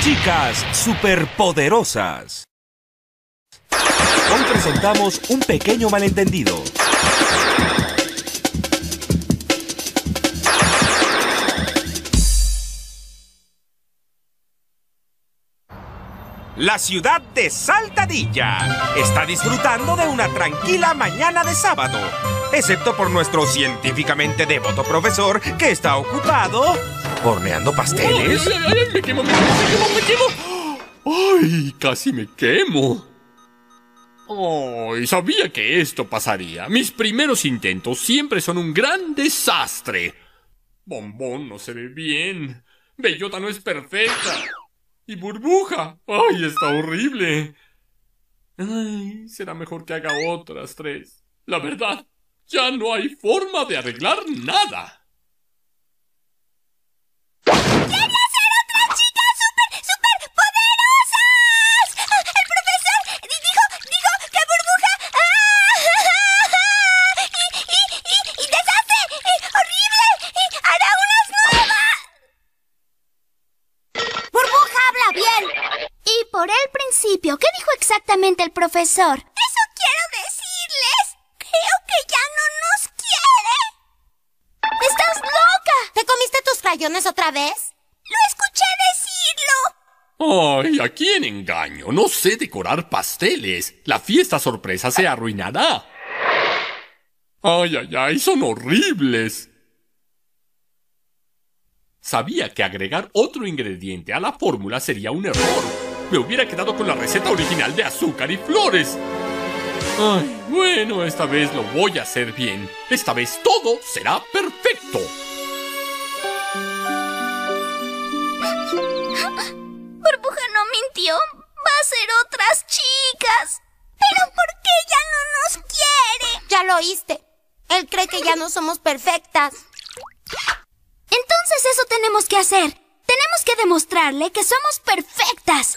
Chicas superpoderosas. Hoy presentamos un pequeño malentendido. La ciudad de Saltadilla está disfrutando de una tranquila mañana de sábado, excepto por nuestro científicamente devoto profesor que está ocupado horneando pasteles. ¡Ay, me quemo! ¡Ay, casi me quemo! ¡Ay, sabía que esto pasaría! Mis primeros intentos siempre son un gran desastre. Bombón no se ve bien. Bellota no es perfecta. Y Burbuja, ¡ay, está horrible! Ay, será mejor que haga otras 3. La verdad, ya no hay forma de arreglar nada. ¡Quiero ser otras chicas superpoderosas! ¡El profesor dijo que Burbuja... ¡Y desastre! ¡Horrible! ¡Hará unas nuevas! ¡Burbuja habla bien! Y por el principio, ¿qué dijo exactamente el profesor? Eso quiero decirles. Creo que ya no nos quiere. ¡Estás loca! ¿Te comiste tus crayones otra vez? ¡Lo escuché decirlo! ¡Ay, a quién engaño! No sé decorar pasteles. La fiesta sorpresa se arruinará. ¡Ay, ay, ay! ¡Son horribles! Sabía que agregar otro ingrediente a la fórmula sería un error. Me hubiera quedado con la receta original de azúcar y flores. Ay, bueno, esta vez lo voy a hacer bien. Esta vez todo será perfecto. Burbuja no mintió. Va a ser otras chicas. ¿Pero por qué ya no nos quiere? Ya lo oíste. Él cree que ya no somos perfectas. Entonces eso tenemos que hacer. Tenemos que demostrarle que somos perfectas.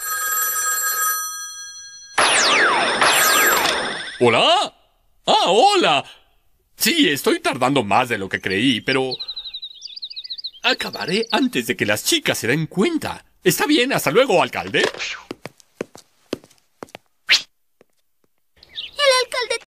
¿Hola? ¡Ah, hola! Sí, estoy tardando más de lo que creí, pero... acabaré antes de que las chicas se den cuenta. ¿Está bien? Hasta luego, alcalde.